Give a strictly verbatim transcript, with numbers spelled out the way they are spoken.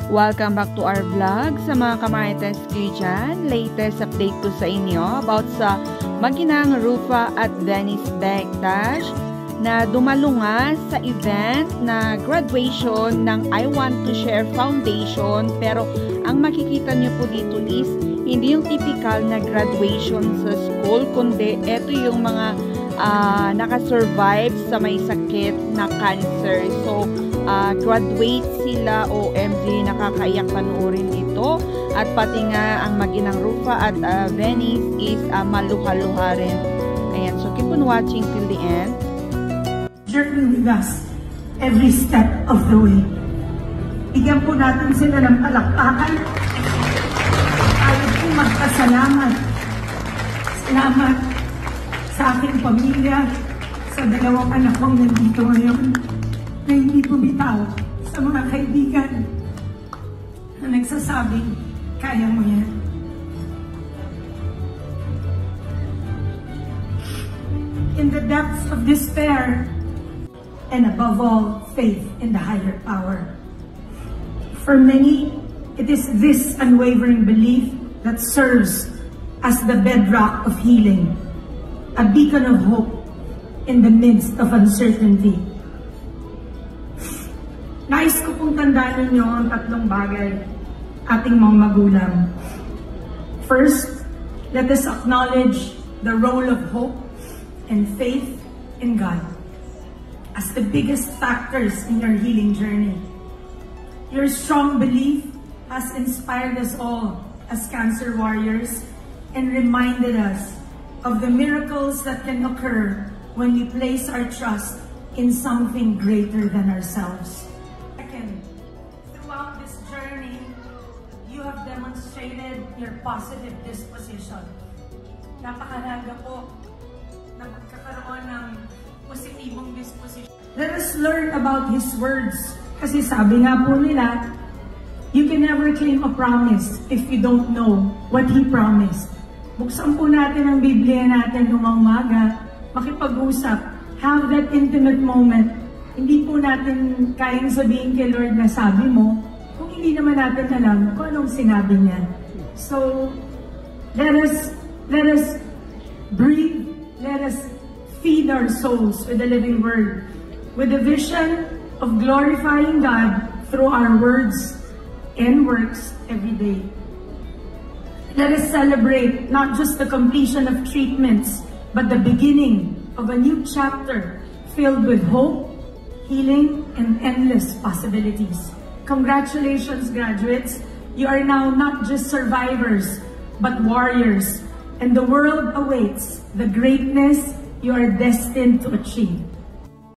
Welcome back to our vlog sa mga kamarites ko dyan. Latest update ko sa inyo about sa maginang Rufa at Venice Bektash na dumalunga sa event na graduation ng I Want to Share Foundation. Pero ang makikita nyo po dito is hindi yung typical na graduation sa school, kundi ito yung mga uh, nakasurvive sa may sakit na cancer. So, Uh, graduate sila, O M G, nakakaiyak panoorin ito. At pati nga ang maginang Rufa at uh, Venice is uh, maluha-luha rin. Ayan, so keep on watching till the end. Journey with us every step of the way. Bigyan po natin sila ng palakpakan. Ayaw po magpasalamat. Salamat sa aking pamilya, sa dalawang anak kong nandito ngayon, na hindi bumitaw, sa mga kaibigan na nagsasabing, kaya mo yan. In the depths of despair, and above all, faith in the higher power. For many, it is this unwavering belief that serves as the bedrock of healing, a beacon of hope in the midst of uncertainty. Nais ko pong tandaan ninyo ang tatlong bagay ating mga magulang. First, let us acknowledge the role of hope and faith in God as the biggest factors in your healing journey. Your strong belief has inspired us all as cancer warriors and reminded us of the miracles that can occur when we place our trust in something greater than ourselves. Throughout this journey, you have demonstrated your positive disposition. Napakahalaga po na magkakaroon ng positibong disposition. Let us learn about His words. Kasi sabi nga po nila, you can never claim a promise if you don't know what He promised. Buksan po natin ang Biblia natin umaga, makipag-usap, have that intimate moment. Hindi po natin kayang sabihin kay Lord na sabi mo, kung hindi naman natin alam kung anong sinabi niya. So, let us, let us breathe, let us feed our souls with the living word, with the vision of glorifying God through our words and works every day. Let us celebrate not just the completion of treatments, but the beginning of a new chapter filled with hope, healing, and endless possibilities. Congratulations, graduates. You are now not just survivors, but warriors, and the world awaits the greatness you are destined to achieve.